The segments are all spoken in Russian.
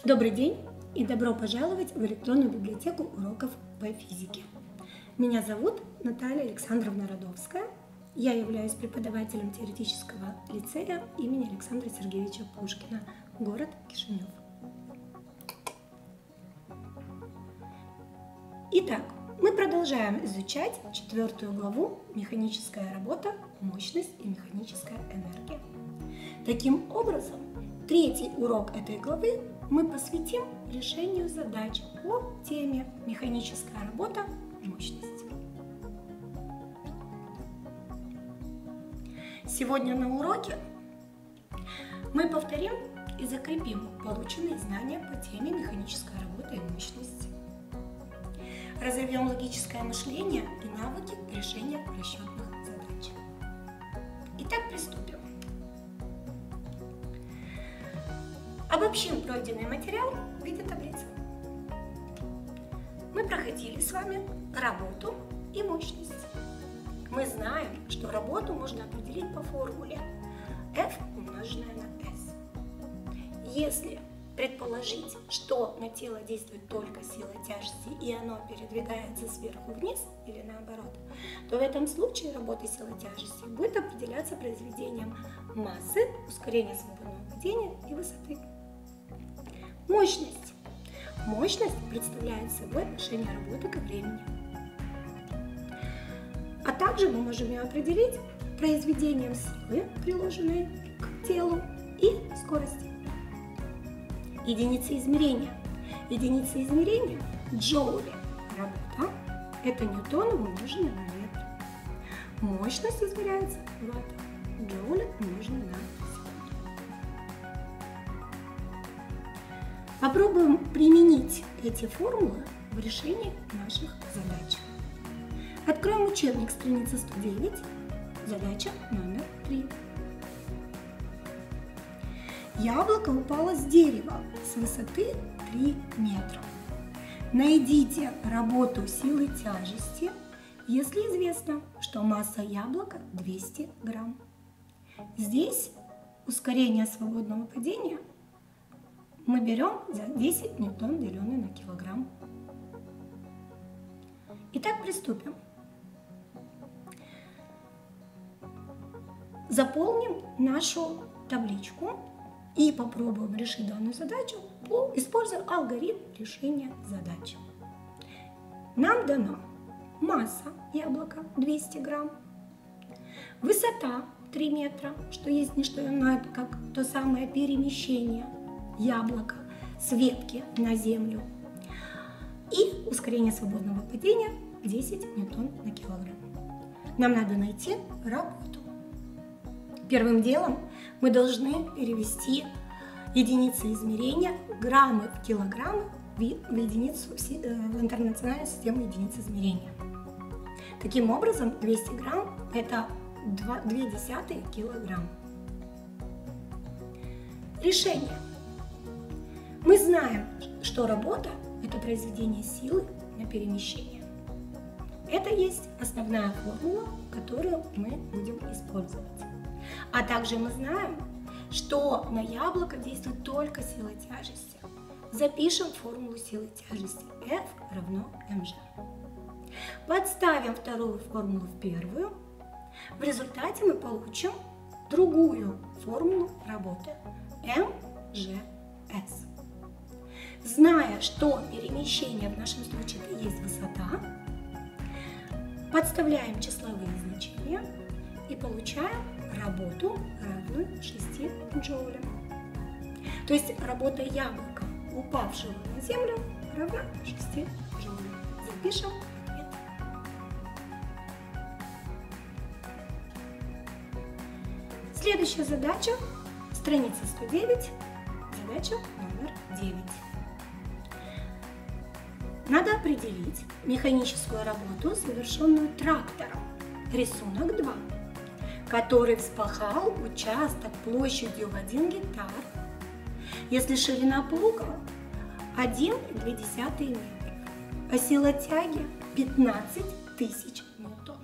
Добрый день и добро пожаловать в электронную библиотеку уроков по физике. Меня зовут Наталья Александровна Радовская. Я являюсь преподавателем теоретического лицея имени Александра Сергеевича Пушкина, город Кишинев. Итак, мы продолжаем изучать 4 главу «Механическая работа, мощность и механическая энергия». Таким образом, 3-й урок этой главы мы посвятим решению задач по теме «Механическая работа, мощность». Сегодня на уроке мы повторим и закрепим полученные знания по теме «Механическая работа и мощность». Разовьем логическое мышление и навыки решения расчетных задач. Итак, приступим. Обобщим пройденный материал в виде таблицы. Мы проходили с вами работу и мощность. Мы знаем, что работу можно определить по формуле F умноженное на S. Если предположить, что на тело действует только сила тяжести и оно передвигается сверху вниз или наоборот, то в этом случае работа силы тяжести будет определяться произведением массы, ускорения свободного падения и высоты. Мощность. Мощность представляет собой отношение работы ко времени. А также мы можем ее определить произведением силы, приложенной к телу, и скорости. Единицы измерения. Единицы измерения – джоули. Работа – это ньютон умноженный на метр. Мощность измеряется в ваттах. Джоули умноженный на секунду. Попробуем применить эти формулы в решении наших задач. Откроем учебник, страница 109, задача номер 3. Яблоко упало с дерева с высоты 3 метра. Найдите работу силы тяжести, если известно, что масса яблока 200 грамм. Здесь ускорение свободного падения мы берем за 10 ньютон, деленное на килограмм. Итак, приступим. Заполним нашу табличку и попробуем решить данную задачу, используя алгоритм решения задач. Нам дана масса яблока 200 грамм, высота 3 метра, что есть не что иное, как то самое перемещение яблока с ветки на землю, и ускорение свободного падения 10 ньютон на килограмм. Нам надо найти работу. Первым делом мы должны перевести единицы измерения граммы в килограммы в единицу в интернациональную систему единиц измерения. Таким образом, 200 грамм – это 0,2 килограмм. Решение. Мы знаем, что работа – это произведение силы на перемещение. Это есть основная формула, которую мы будем использовать. А также мы знаем, что на яблоко действует только сила тяжести. Запишем формулу силы тяжести. F равно mg. Подставим вторую формулу в первую. В результате мы получим другую формулу работы. mgs. Зная, что перемещение в нашем случае это есть высота, подставляем числовые значения и получаем работу, равную 6 джоулям. То есть работа яблока, упавшего на землю, равна 6 джоулям. Запишем это. Следующая задача, страница 109, задача номер 9. Надо определить механическую работу, совершенную трактором. Рисунок 2. Который вспахал участок площадью в 1 гектар, если ширина плуга 1,2 метра, а сила тяги 15 тысяч ньютон.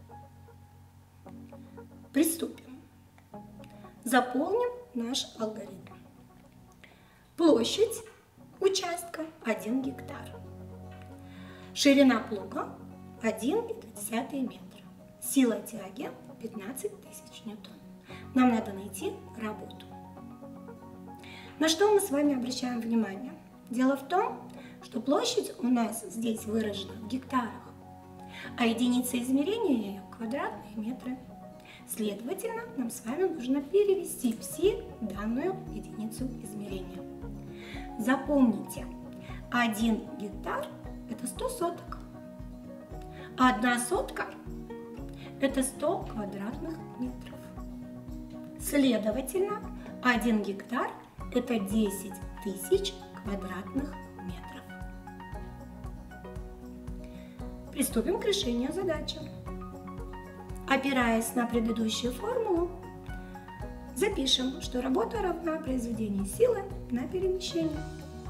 Приступим. Заполним наш алгоритм. Площадь участка 1 гектар. Ширина плуга 1,2 метра. Сила тяги 15 тысяч ньютон. Нам надо найти работу. На что мы с вами обращаем внимание? Дело в том, что площадь у нас здесь выражена в гектарах, а единица измерения ее квадратные метры. Следовательно, нам с вами нужно перевести в пси данную единицу измерения. Запомните, 1 гектар – это 100 соток, а 1 сотка – это 100 квадратных метров. Следовательно, 1 гектар – это 10 тысяч квадратных метров. Приступим к решению задачи. Опираясь на предыдущую формулу, запишем, что работа равна произведению силы на перемещение.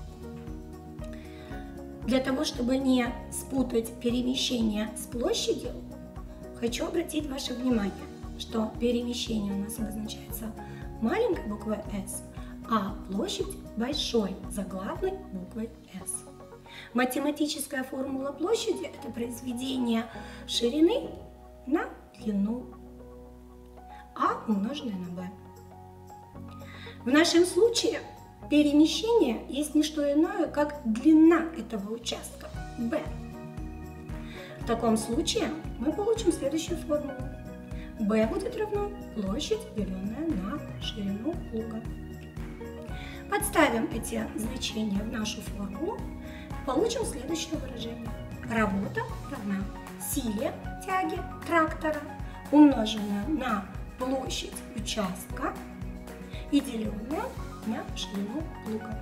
Для того, чтобы не спутать перемещение с площадью, хочу обратить ваше внимание, что перемещение у нас обозначается маленькой буквой «с», а площадь большой заглавной буквой «с». Математическая формула площади – это произведение ширины на длину А умноженное на b. В нашем случае перемещение есть не что иное, как длина этого участка b. В таком случае мы получим следующую формулу. b будет равно площадь, деленная на ширину плуга. Подставим эти значения в нашу формулу, получим следующее выражение. Работа равна силе тяги трактора, умноженная на площадь участка и деленная на ширину плуга.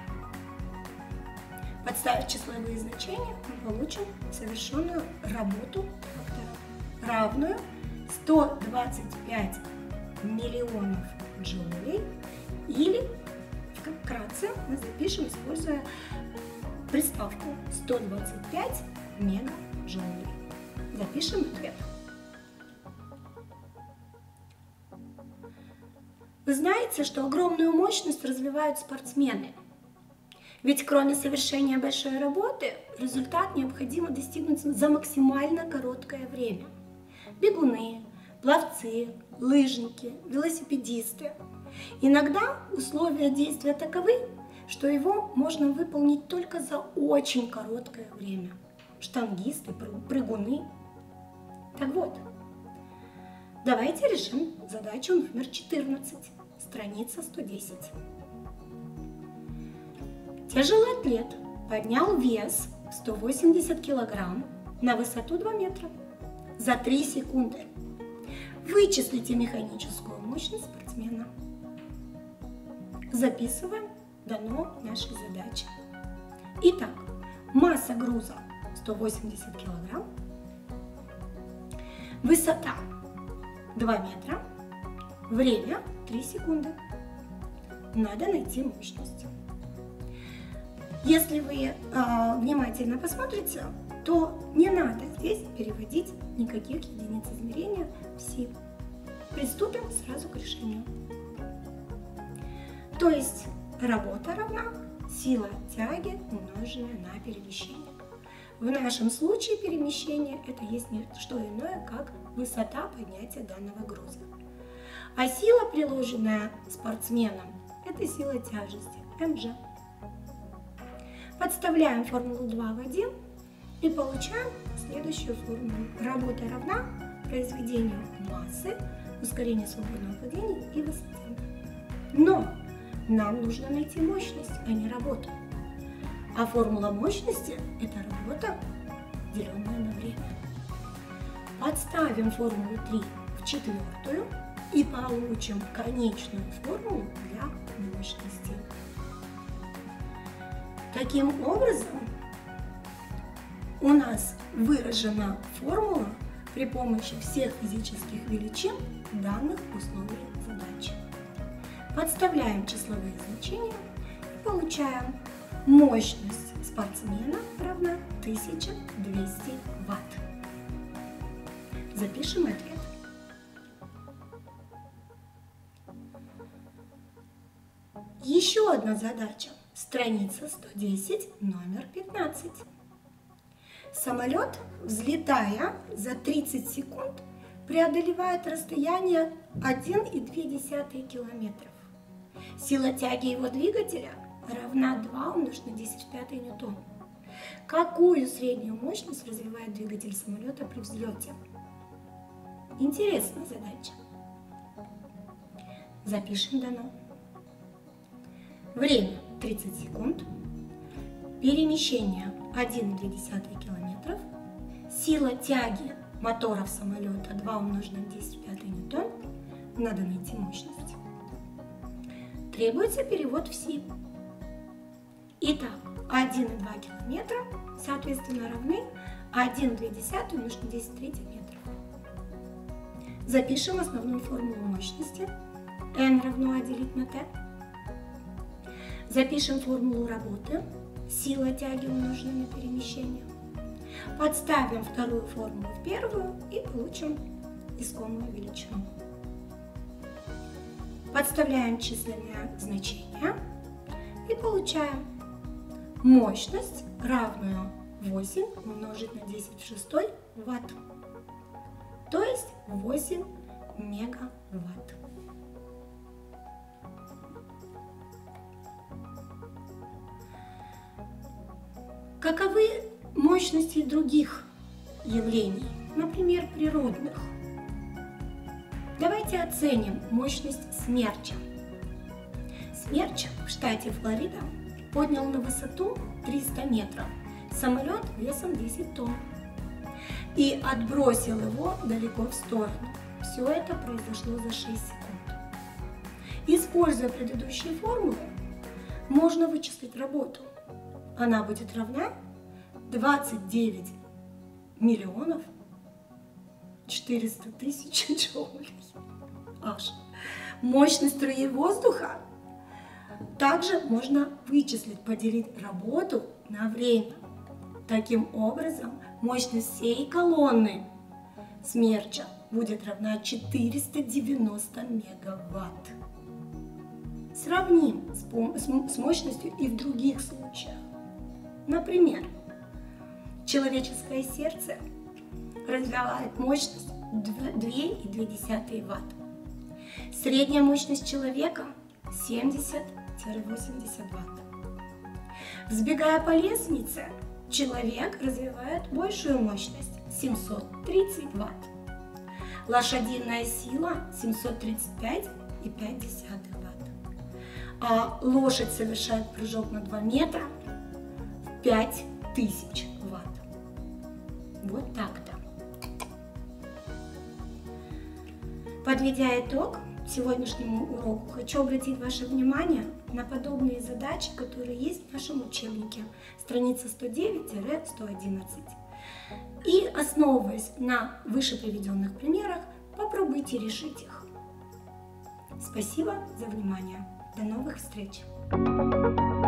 Подставив числовые значения, мы получим совершенную работу трактора, равную 125 миллионов джоулей, или вкратце мы запишем, используя приставку 125 мегаджоулей. Запишем ответ. Вы знаете, что огромную мощность развивают спортсмены. Ведь кроме совершения большой работы, результат необходимо достигнуть за максимально короткое время. Бегуны, пловцы, лыжники, велосипедисты. Иногда условия действия таковы, что его можно выполнить только за очень короткое время. Штангисты, прыгуны. Так вот, давайте решим задачу номер 14, страница 110. Тяжелый атлет поднял вес в 180 килограмм на высоту 2 метра за 3 секунды. Вычислите механическую мощность спортсмена. Записываем, дано нашей задаче. Итак, масса груза 180 килограмм, высота 2 метра, время 3 секунды. Надо найти мощность. Если вы внимательно посмотрите, то не надо здесь переводить никаких единиц измерения в пси. Приступим сразу к решению. То есть работа равна сила тяги, умноженная на перемещение. В нашем случае перемещение это есть не что иное, как высота поднятия данного груза. А сила, приложенная спортсменом, это сила тяжести, mg. Подставляем формулу 2 в 1 и получаем следующую формулу. Работа равна произведению массы, ускорению свободного падения и высоте. Но нам нужно найти мощность, а не работу. А формула мощности – это работа, деленная на время. Подставим формулу 3 в четвертую и получим конечную формулу для мощности. Таким образом, у нас выражена формула при помощи всех физических величин данных условий задачи. Подставляем числовые значения и получаем мощность спортсмена равна 1200 Вт. Запишем ответ. Еще одна задача Страница 110, номер 15. Самолет, взлетая за 30 секунд, преодолевает расстояние 1,2 километров. Сила тяги его двигателя равна 2 умножить на 10 в 5 ньютон. Какую среднюю мощность развивает двигатель самолета при взлете? Интересная задача. Запишем дано. Время 30 секунд. Перемещение 1,2 километров. Сила тяги моторов самолета 2 умножить на 10 в 5 ньютон. Надо найти мощность. Требуется перевод в Си. Итак, 1,2 километра, соответственно, равны 1,2 умножить на 10 в 3 метров. Запишем основную формулу мощности. N равно А делить на Т. Запишем формулу работы. Сила тяги умножена на перемещение. Подставим вторую формулу в первую и получим искомую величину. Подставляем численные значения и получаем мощность, равную 8 умножить на 10 в 6 ватт, то есть 8 мегаватт. Каковы мощности других явлений, например, природных? Давайте оценим мощность смерча. Смерч в штате Флорида поднял на высоту 300 метров самолет весом 10 тонн и отбросил его далеко в сторону. Все это произошло за 6 секунд. Используя предыдущие формулы, можно вычислить работу. Она будет равна 29 миллионов 400 тысяч джоулей. Аж. Мощность струи воздуха также можно вычислить, поделить работу на время. Таким образом, мощность всей колонны смерча будет равна 490 мегаватт. Сравним с мощностью и в других случаях. Например, человеческое сердце развивает мощность 2,2 Вт. Средняя мощность человека 70-80 Вт. Взбегая по лестнице, человек развивает большую мощность 730 Вт. Лошадиная сила 735,5 Вт. А лошадь совершает прыжок на 2 метра 5000 Вт. Вот так-то. Подведя итог сегодняшнему уроку, хочу обратить ваше внимание на подобные задачи, которые есть в нашем учебнике, страница 109-111. И, основываясь на выше приведенных примерах, попробуйте решить их. Спасибо за внимание. До новых встреч!